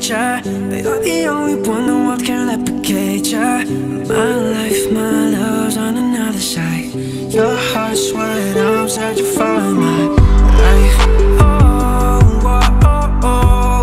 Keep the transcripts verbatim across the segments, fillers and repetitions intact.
nature, but you're the only one the world can replicate ya. My life, my love's on another side. Your heart's what I'm searching for in my life. Oh, oh, oh, oh.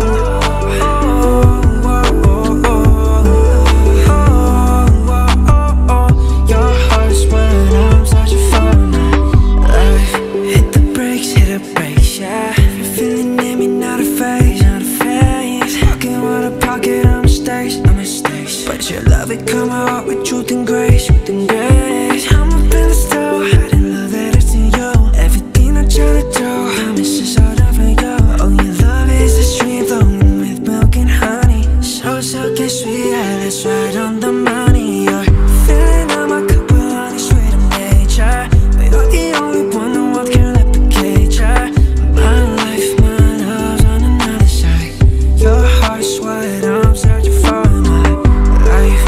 Your love, it come out with truth and grace, truth and grace. I'm up in the store, hiding love letters to you. Everything I try to do, promises all done for you. Oh, your love is a stream flowing with milk and honey. So silky sweet, yeah, that's right on the money. You're filling up my cup with honey, sweet of nature, but you're the only one the world can replicate ya. My life, my love's on another side. Your heart's what I'm searching for in my life.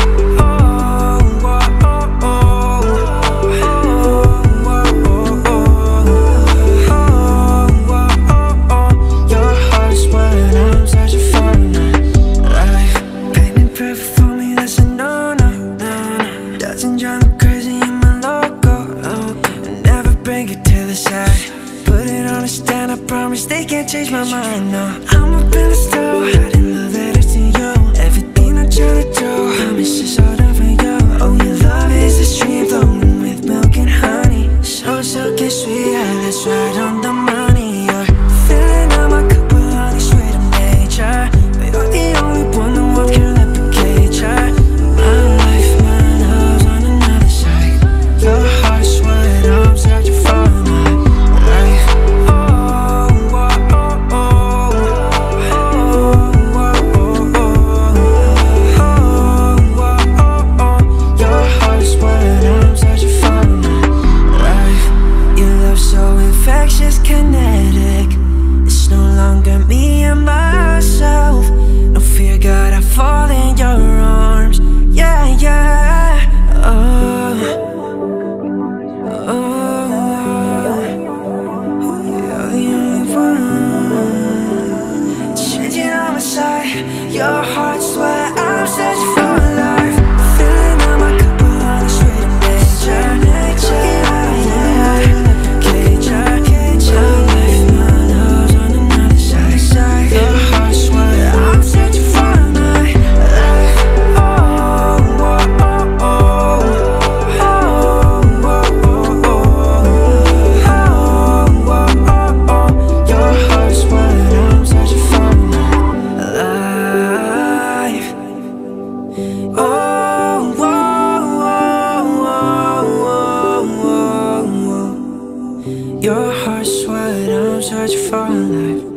They can't change my mind, no. I'm up in the store, hiding love letters to you. Everything I try to do, promises all done for you. Oh, your love is a stream flowing with milk and honey. So silky sweet, yeah, that's right on the money. You're filling up my cup with honey, sweet of nature, but you're the only one the world can replicate ya. My life, my love's on another side. Your heart's what I'm searching for in my life. Kinetic, it's no longer me and myself. No fear, God, I fall in your arms. Yeah, yeah. Oh, oh, you're the only one. Changing on my side. Your heart's what I'm searching for in life. Filling up my cup with honey, sweet of nature, nature. Yeah, yeah. Your heart's what I'm searching for in life.